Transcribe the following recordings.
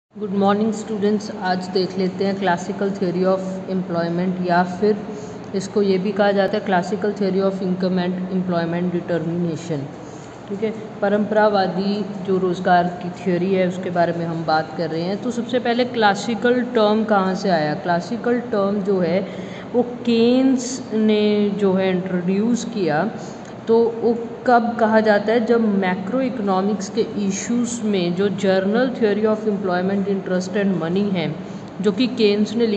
Good morning students. आज देख लेते हैं क्लासिकल थ्योरी ऑफ एम्प्लॉयमेंट, या फिर इसको ये भी कहा जाता है classical theory of income and employment determination. ठीक है, परंपरावादी जो रोज़गार की थ्योरी है उसके बारे में हम बात कर रहे हैं। तो सबसे पहले क्लासिकल टर्म कहाँ से आया? क्लासिकल टर्म जो है वो केन्स ने जो है इंट्रोड्यूस किया। तो वो कब कहा जाता है? जब मैक्रो इकोनॉमिक्स के इश्यूज़ में जो general theory of employment interest and money है, जो कि केन्स ने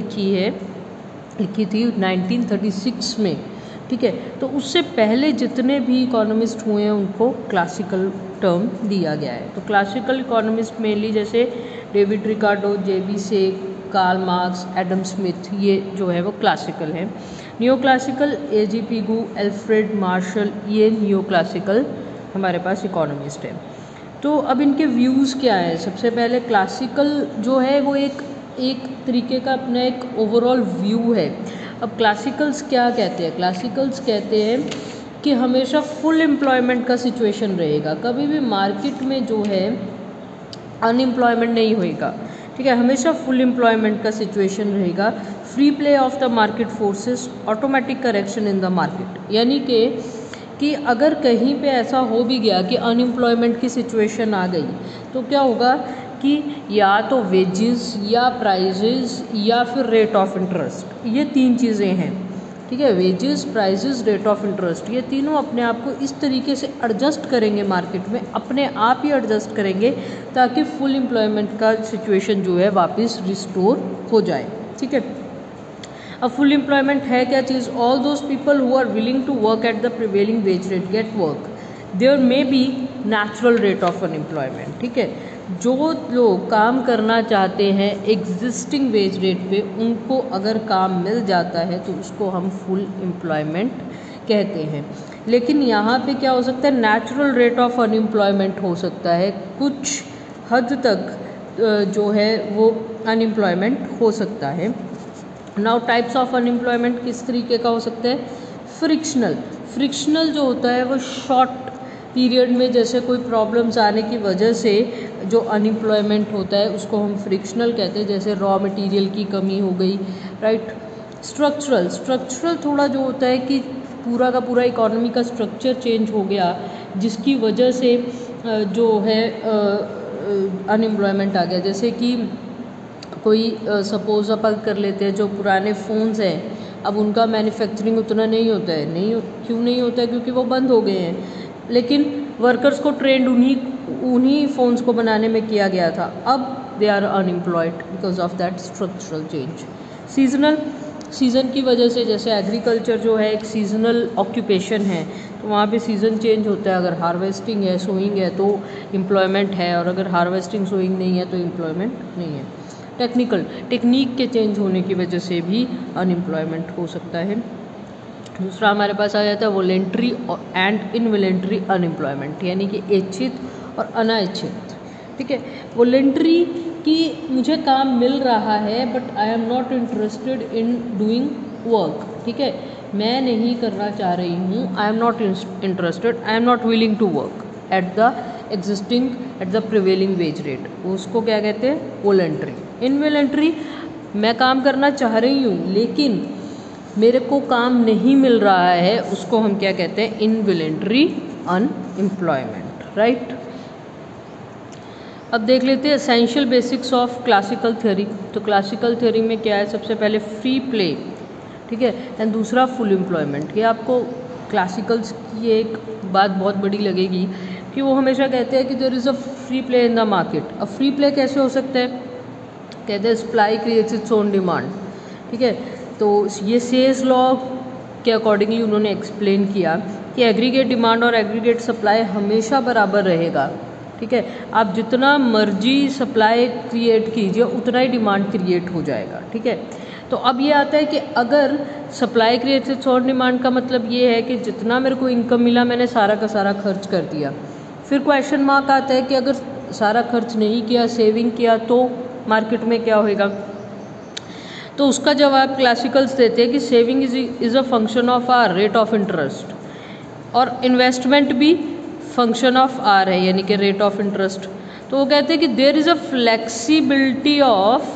लिखी थी 1936 में। ठीक है, तो उससे पहले जितने भी इकोनॉमिस्ट हुए हैं उनको क्लासिकल टर्म दिया गया है। तो क्लासिकल इकोनॉमिस्ट मेनली जैसे David Ricardo, J B Say, Karl Marx, Adam Smith, ये जो है वो क्लासिकल है। New classical A G Pigou, Alfred Marshall, ये न्यू क्लासिकल हमारे पास इकोनॉमिस्ट है। तो अब इनके व्यूज़ क्या है? सबसे पहले क्लासिकल जो है वो एक तरीके का अपना एक ओवरऑल व्यू है। अब क्लासिकल्स क्या कहते हैं? क्लासिकल्स कहते हैं कि हमेशा फुल एम्प्लॉयमेंट का सिचुएशन रहेगा, कभी भी मार्केट में जो है अनएम्प्लॉयमेंट नहीं होएगा। ठीक है, हमेशा फुल एम्प्लॉयमेंट का सिचुएशन रहेगा। Free play of the market forces, automatic correction in the market, यानी कि अगर कहीं पे ऐसा हो भी गया कि अनएम्प्लॉयमेंट की सिचुएशन आ गई तो क्या होगा कि या तो वेजेस या प्राइजेस या फिर रेट ऑफ इंटरेस्ट, ये तीन चीज़ें हैं। ठीक है, wages, prices, rate of interest, ये तीनों अपने आप को इस तरीके से एडजस्ट करेंगे, मार्केट में अपने आप ही एडजस्ट करेंगे ताकि फुल एम्प्लॉयमेंट का सिचुएशन जो है वापस रिस्टोर हो जाए। ठीक है, अब फुल एम्प्लॉयमेंट है क्या चीज़? All those people who are willing to work at the prevailing wage rate get work, there may be natural rate of unemployment. ठीक है, जो लोग काम करना चाहते हैं एग्जिस्टिंग वेज रेट पे, उनको अगर काम मिल जाता है तो उसको हम फुल एम्प्लॉयमेंट कहते हैं। लेकिन यहाँ पे क्या हो सकता है? नेचुरल रेट ऑफ अनएम्प्लॉयमेंट हो सकता है, कुछ हद तक जो है वो अनएम्प्लॉयमेंट हो सकता है। नाउ टाइप्स ऑफ अनएम्प्लॉयमेंट किस तरीके का हो सकता है? फ्रिक्शनल जो होता है वो शॉर्ट पीरियड में, जैसे कोई प्रॉब्लम्स आने की वजह से जो अनएम्प्लॉयमेंट होता है उसको हम फ्रिक्शनल कहते हैं, जैसे रॉ मटेरियल की कमी हो गई, राइट। स्ट्रक्चरल थोड़ा जो होता है कि पूरा का पूरा इकोनॉमी का स्ट्रक्चर चेंज हो गया जिसकी वजह से जो है अनएम्प्लॉयमेंट आ गया। जैसे कि कोई सपोज अपन कर लेते हैं, जो पुराने फ़ोन्स हैं अब उनका मैन्युफैक्चरिंग उतना नहीं होता है। क्यों नहीं होता है? क्योंकि वो बंद हो गए हैं। लेकिन वर्कर्स को ट्रेंड उन्हीं फ़ोन्स को बनाने में किया गया था। अब they are unemployed because of that structural change. Season की वजह से, जैसे एग्रीकल्चर जो है एक सीजनल ऑक्यूपेशन है, तो वहाँ पे सीज़न चेंज होता है। अगर हार्वेस्टिंग है, सोइंग है तो एम्प्लॉयमेंट है, और अगर हार्वेस्टिंग सोइंग नहीं है तो एम्प्लॉयमेंट नहीं है। टेक्निक के चेंज होने की वजह से भी अनएम्प्लॉयमेंट हो सकता है। दूसरा हमारे पास आ जाता है वॉलेंट्री एंड इनवॉलेंट्री अनएम्प्लॉयमेंट, यानी कि इच्छित और अनइच्छित। ठीक है, वॉलेंट्री कि मुझे काम मिल रहा है but I am not interested in doing work. ठीक है, मैं नहीं करना चाह रही हूँ, I am not interested, I am not willing to work at the prevailing wage rate, उसको क्या कहते हैं? वॉलेंट्री। इनवॉलेंट्री, मैं काम करना चाह रही हूँ लेकिन मेरे को काम नहीं मिल रहा है, उसको हम क्या कहते हैं? Involuntary unemployment, right. अब देख लेते हैं essential basics of classical theory. तो क्लासिकल थ्योरी में क्या है? सबसे पहले फ्री प्ले, ठीक है, एंड दूसरा फुल एम्प्लॉयमेंट। ये आपको क्लासिकल्स की एक बात बहुत बड़ी लगेगी कि वो हमेशा कहते हैं कि there is a free play in the market. अब फ्री प्ले कैसे हो सकता है? कहते हैं supply creates its own demand. ठीक है, तो ये सेल्स लॉ के अकॉर्डिंगली उन्होंने एक्सप्लेन किया कि एग्रीगेट डिमांड और एग्रीगेट सप्लाई हमेशा बराबर रहेगा। ठीक है, आप जितना मर्जी सप्लाई क्रिएट कीजिए उतना ही डिमांड क्रिएट हो जाएगा। ठीक है, तो अब ये आता है कि अगर supply creates its own demand का मतलब ये है कि जितना मेरे को इनकम मिला मैंने सारा का सारा खर्च कर दिया। फिर क्वेश्चन मार्क आता है कि अगर सारा खर्च नहीं किया, सेविंग किया, तो मार्केट में क्या होएगा? तो उसका जवाब क्लासिकल्स देते हैं कि saving is a function of R rate of interest, और इन्वेस्टमेंट भी फंक्शन ऑफ आर है, यानी कि रेट ऑफ इंटरेस्ट। तो वो कहते हैं कि there is a flexibility of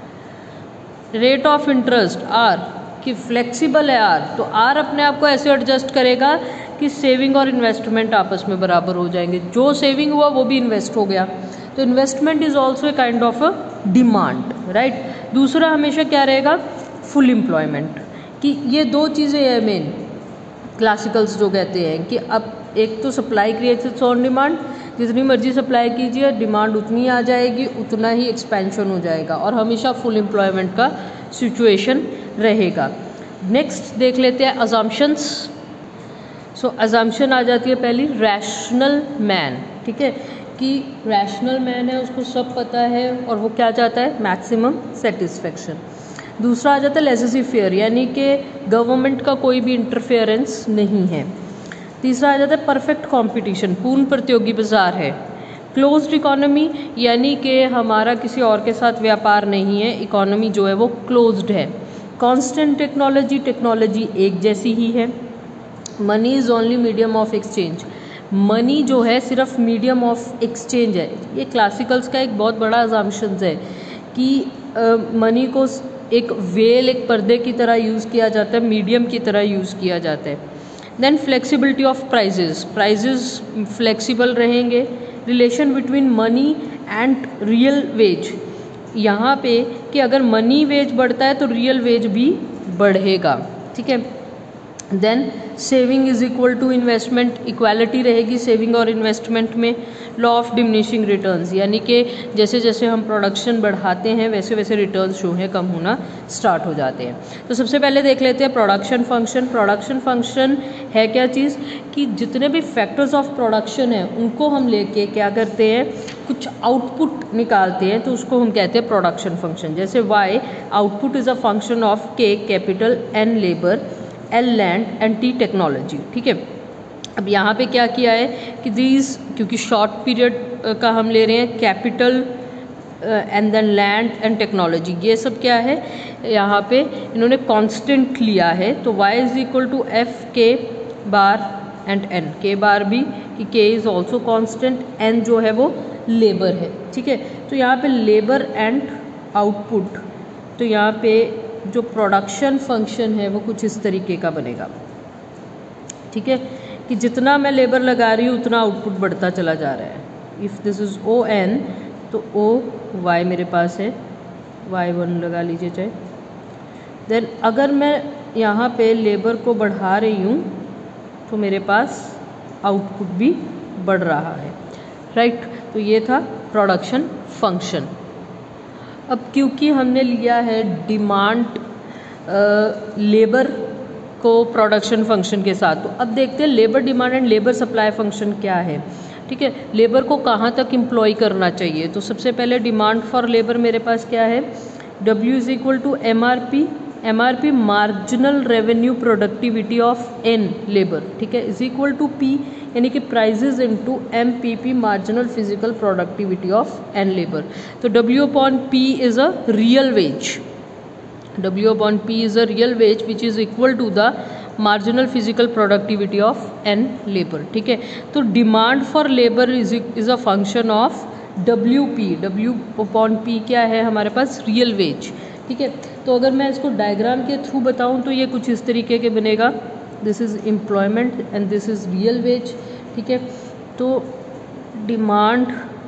rate of interest R, कि फ्लेक्सिबल है आर, तो आर अपने आप को ऐसे एडजस्ट करेगा कि सेविंग और इन्वेस्टमेंट आपस में बराबर हो जाएंगे, जो सेविंग हुआ वो भी इन्वेस्ट हो गया, तो investment is also a kind of a demand, right. दूसरा हमेशा क्या रहेगा, फुल एम्प्लॉयमेंट, कि ये दो चीज़ें हैं मेन क्लासिकल्स जो कहते हैं कि अब एक तो supply creates its own demand, जितनी मर्जी सप्लाई कीजिए डिमांड उतनी आ जाएगी, उतना ही एक्सपेंशन हो जाएगा और हमेशा फुल एम्प्लॉयमेंट का सिचुएशन रहेगा। नेक्स्ट देख लेते हैं अजम्पशंस। सो अजम्पशन आ जाती है पहली, रैशनल मैन, ठीक है, कि रैशनल मैन है उसको सब पता है और वो क्या चाहता है, मैक्सिमम सेटिस्फेक्शन। दूसरा आ जाता है लेज़ी फेयर, यानी कि गवर्नमेंट का कोई भी इंटरफेरेंस नहीं है। तीसरा आ जाता है परफेक्ट कंपटीशन, पूर्ण प्रतियोगी बाजार है। क्लोज्ड इकोनॉमी, यानी कि हमारा किसी और के साथ व्यापार नहीं है, इकोनॉमी जो है वो क्लोज्ड है। कांस्टेंट टेक्नोलॉजी, टेक्नोलॉजी एक जैसी ही है। Money is only medium of exchange, money जो है सिर्फ मीडियम ऑफ एक्सचेंज है। ये क्लासिकल्स का एक बहुत बड़ा अजम्पशन है कि मनी को एक वेल, एक पर्दे की तरह यूज़ किया जाता है, मीडियम की तरह यूज़ किया जाता है। Then flexibility of prices, prices flexible रहेंगे। Relation between money and real wage, यहाँ पे कि अगर मनी वेज बढ़ता है तो रियल वेज भी बढ़ेगा, ठीक है। Then saving is equal to investment, equality रहेगी सेविंग और इन्वेस्टमेंट में। लॉ ऑफ डिमिनिशिंग रिटर्न्स, यानी कि जैसे जैसे हम प्रोडक्शन बढ़ाते हैं वैसे वैसे रिटर्न्स जो हैं कम होना स्टार्ट हो जाते हैं। तो सबसे पहले देख लेते हैं प्रोडक्शन फंक्शन। प्रोडक्शन फंक्शन है क्या चीज़, कि जितने भी फैक्टर्स ऑफ प्रोडक्शन हैं उनको हम लेके क्या करते हैं, कुछ आउटपुट निकालते हैं, तो उसको हम कहते हैं प्रोडक्शन फंक्शन। जैसे Y output is a function of K capital, N labour, L land and T technology, ठीक है। अब यहाँ पे क्या किया है कि दीज, क्योंकि शॉर्ट पीरियड का हम ले रहे हैं, capital and then land and technology, ये सब क्या है यहाँ पे इन्होंने कांस्टेंट लिया है। तो y is equal to F K bar and N, K bar भी कि k is also constant, n जो है वो लेबर है, ठीक है। तो यहाँ पे लेबर एंड आउटपुट, तो यहाँ पे जो प्रोडक्शन फंक्शन है वो कुछ इस तरीके का बनेगा, ठीक है, कि जितना मैं लेबर लगा रही हूँ उतना आउटपुट बढ़ता चला जा रहा है। If this is O N, तो ओ वाई मेरे पास है, y1 लगा लीजिए चाहे। देन अगर मैं यहाँ पे लेबर को बढ़ा रही हूँ तो मेरे पास आउटपुट भी बढ़ रहा है, राइट। तो ये था प्रोडक्शन फंक्शन। अब क्योंकि हमने लिया है डिमांड लेबर को प्रोडक्शन फंक्शन के साथ, तो अब देखते हैं labour demand and labour supply function क्या है, ठीक है। लेबर को कहाँ तक एम्प्लॉय करना चाहिए, तो सबसे पहले डिमांड फॉर लेबर मेरे पास क्या है, W is equal to MRP, MRP marginal revenue productivity of N labour, ठीक है, इज इक्वल टू P, यानी कि prices into MPP marginal physical productivity of N labour. तो W upon P is a real wage, W upon P is a real wage which is equal to the marginal physical productivity of N labor, ठीक है। तो demand for labour is a function of WP, W upon P क्या है हमारे पास, real wage, ठीक है। तो अगर मैं इसको डायग्राम के थ्रू बताऊं तो ये कुछ इस तरीके के बनेगा, this is employment and this is real wage, ठीक है। तो डिमांड,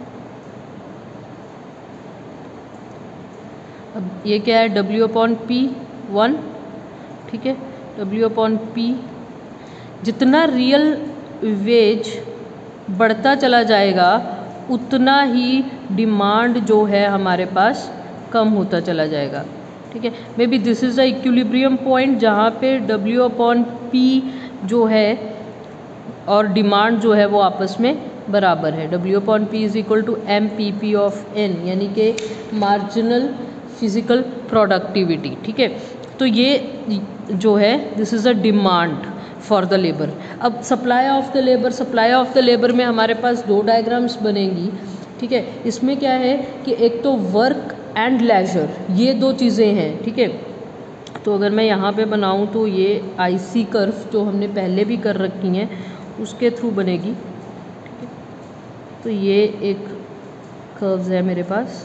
अब ये क्या है, W अपॉन P1, ठीक है, W अपॉन P, जितना रियल वेज बढ़ता चला जाएगा उतना ही डिमांड जो है हमारे पास कम होता चला जाएगा, ठीक है। Maybe this is the equilibrium point जहाँ पे W अपॉन P जो है और डिमांड जो है वो आपस में बराबर है। W upon P is equal to MPP of N, यानी कि मार्जिनल फिजिकल प्रोडक्टिविटी, ठीक है। तो ये जो है this is a demand for the labour. अब supply of the labour, supply of the labour में हमारे पास दो डायग्राम्स बनेंगी, ठीक है। इसमें क्या है कि एक तो वर्क एंड लेजर, ये दो चीज़ें हैं, ठीक है। तो अगर मैं यहाँ पे बनाऊँ तो ये IC कर्व जो हमने पहले भी कर रखी हैं उसके थ्रू बनेगी, ठीक है। तो ये एक कर्व्स है मेरे पास,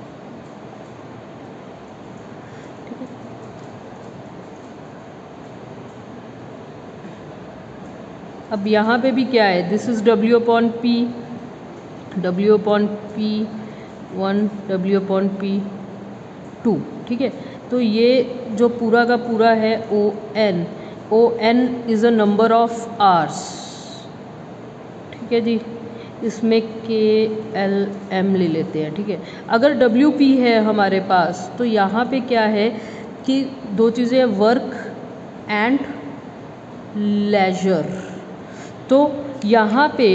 ठीक है। अब यहाँ पे भी क्या है, this is W upon P, W upon P1, W upon P2, ठीक है। तो ये जो पूरा का पूरा है O n is a number of hours, ठीक है जी। इसमें KLM ले लेते हैं, ठीक है। अगर WP है हमारे पास तो यहाँ पे क्या है कि दो चीज़ें, वर्क एंड लेजर। तो यहाँ पे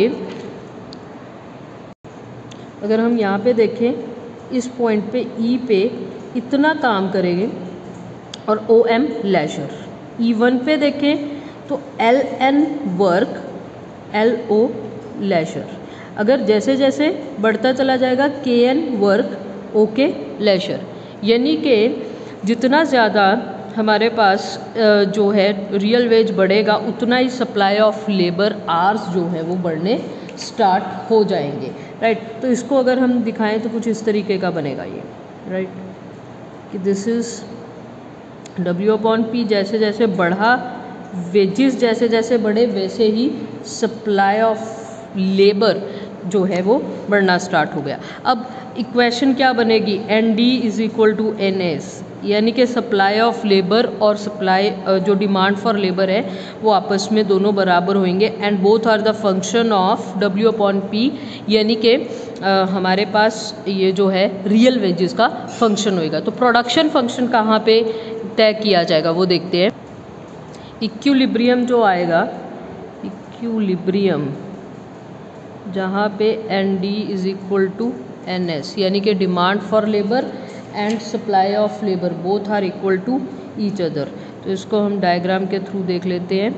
अगर हम यहाँ पे देखें, इस पॉइंट पे E पे इतना काम करेंगे और OM लेजर। E1 पे देखें तो LN वर्क, LO लेजर। अगर जैसे जैसे बढ़ता चला जाएगा KN वर्क, OK लेजर। यानी कि जितना ज़्यादा हमारे पास जो है रियल वेज बढ़ेगा उतना ही सप्लाई ऑफ लेबर आवर्स जो है वो बढ़ने स्टार्ट हो जाएंगे, राइट। तो इसको अगर हम दिखाएं तो कुछ इस तरीके का बनेगा ये, राइट, कि this is W upon P। जैसे जैसे बढ़ा वेजेस, जैसे जैसे बढ़े वैसे ही सप्लाई ऑफ लेबर जो है वो बढ़ना स्टार्ट हो गया। अब इक्वेशन क्या बनेगी, ND is equal to NS, यानी कि सप्लाई ऑफ लेबर और सप्लाई जो डिमांड फॉर लेबर है वो आपस में दोनों बराबर होंगे, and both are the function of W upon P, यानी कि हमारे पास ये जो है रियल वेजेस का फंक्शन होएगा। तो प्रोडक्शन फंक्शन कहाँ पे तय किया जाएगा वो देखते हैं। इक्विलिब्रियम जो आएगा, इक्विलिब्रियम जहाँ पे ND is equal to NS, यानी कि demand for labour and supply of labour both are equal to each other. तो इसको हम डायग्राम के थ्रू देख लेते हैं।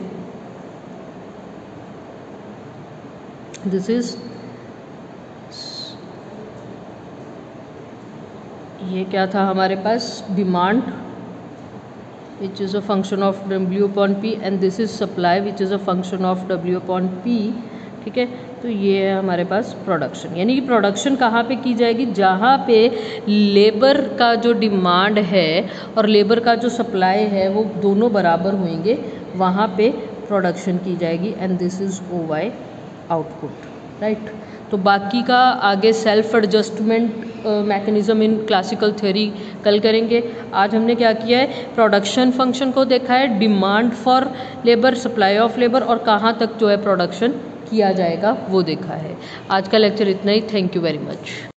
दिस इज, ये क्या था हमारे पास, demand which is a function of W upon P, and this is supply which is a function of W upon P, ठीक है। तो ये है हमारे पास प्रोडक्शन, यानी कि प्रोडक्शन कहाँ पे की जाएगी, जहाँ पे लेबर का जो डिमांड है और लेबर का जो सप्लाई है वो दोनों बराबर होंगे, वहाँ पे प्रोडक्शन की जाएगी, and this is OY output, right. तो बाकी का आगे self adjustment mechanism in classical theory कल करेंगे। आज हमने क्या किया है, प्रोडक्शन फंक्शन को देखा है, demand for labour, supply of labour, और कहाँ तक जो है प्रोडक्शन किया जाएगा वो देखा है। आज का लेक्चर इतना ही। Thank you very much.